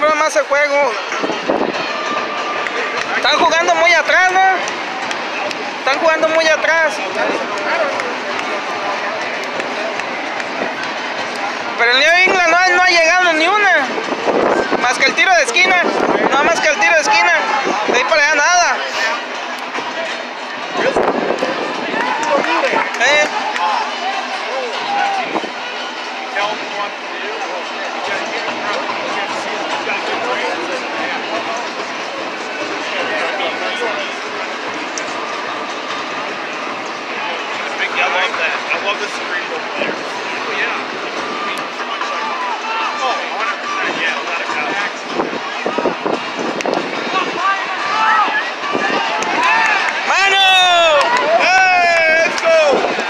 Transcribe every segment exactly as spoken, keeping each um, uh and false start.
abran más el juego. Están jugando muy atrás, ¿no? Están jugando muy atrás. Pero el New England no, no ha llegado ni una. Más que el tiro de esquina. No más que el tiro de esquina. De ahí para allá nada. ¿Eh? I love that. I love the cerebral players. Oh, yeah. I mean, pretty much like, oh, one hundred percent, yeah, a lot of guys. ¡Mano! ¡Hey! ¡Let's go!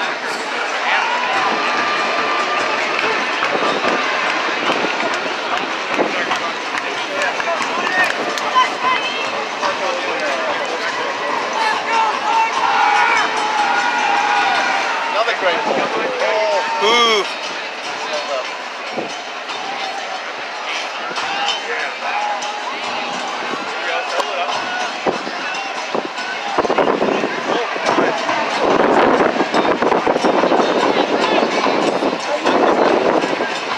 Another great ball. Oh. Ooh.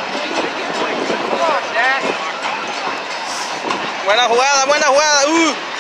Buena jugada, buena jugada. Uh.